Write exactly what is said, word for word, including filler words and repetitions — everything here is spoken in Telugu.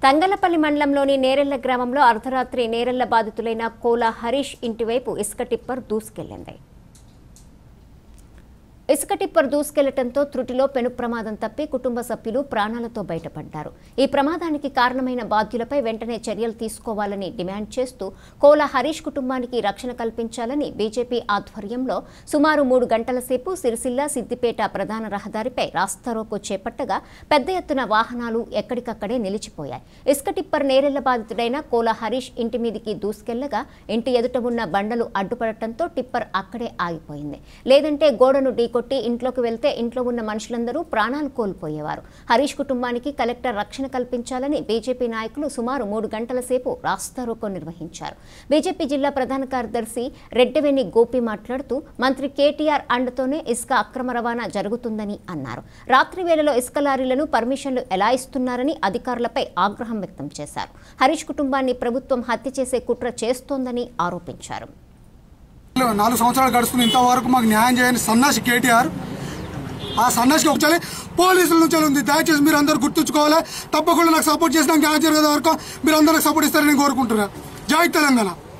తంగలపల్లి మండలంలోని నేరెళ్ల గ్రామంలో అర్ధరాత్రి నేరెళ్ల బాధితులైన కోలా హరీష్ ఇంటివైపు ఇసుక టిప్పర్ దూసుకెళ్లింది. ఇసుక టిప్పర్ దూసుకెళ్లడంతో త్రుటిలో పెను ప్రమాదం తప్పి కుటుంబ సభ్యులు ప్రాణాలతో బయటపడ్డారు. ఈ ప్రమాదానికి కారణమైన బాధ్యులపై వెంటనే చర్యలు తీసుకోవాలని డిమాండ్ చేస్తూ కోలా హరీష్ కుటుంబానికి రక్షణ కల్పించాలని బీజేపీ ఆధ్వర్యంలో సుమారు మూడు గంటల సేపు సిరిసిల్ల సిద్దిపేట ప్రధాన రహదారిపై రాస్తారోకో చేపట్టగా పెద్ద ఎత్తున వాహనాలు ఎక్కడికక్కడే నిలిచిపోయాయి. ఇసుక టిప్పర్ నేరెళ్ల బాధితుడైన కోలా హరీష్ ఇంటి మీదికి దూసుకెళ్లగా ఇంటి ఎదుట ఉన్న బండలు అడ్డుపడటంతో టిప్పర్ అక్కడే ఆగిపోయింది. లేదంటే గోడను ఢీ కొట్టి ఇంట్లోకి వెళ్తే ఇంట్లో ఉన్న మనుషులందరూ ప్రాణాలు కోల్పోయేవారు. హరీష్ కుటుంబానికి కలెక్టర్ రక్షణ కల్పించాలని బీజేపీ నాయకులు సుమారు మూడు గంటల సేపు రాస్తారోకో నిర్వహించారు. బీజేపీ జిల్లా ప్రధాన కార్యదర్శి రెడ్డివేణి గోపి మాట్లాడుతూ మంత్రి కేటీఆర్ అండతోనే ఇసుక అక్రమ రవాణా జరుగుతుందని అన్నారు. రాత్రి వేళలో ఇసుక లారీలను పర్మిషన్లు ఎలా ఇస్తున్నారని అధికారులపై ఆగ్రహం వ్యక్తం చేశారు. హరీష్ కుటుంబాన్ని ప్రభుత్వం హత్య చేసే కుట్ర చేస్తోందని ఆరోపించారు. నాలుగు సంవత్సరాలు గడుస్తున్న ఇంతవరకు మాకు న్యాయం చేయని సన్నాసి కేటీఆర్ ఆ సన్నాసికి ఒకసారి పోలీసుల నుంచి ఉంది. దయచేసి మీరు అందరూ గుర్తుంచుకోవాలి. తప్పకుండా నాకు సపోర్ట్ చేసి నాకు న్యాయం జరిగే వరకు మీరు అందరూ సపోర్ట్ ఇస్తారని నేను కోరుకుంటున్నా. జై తెలంగాణ.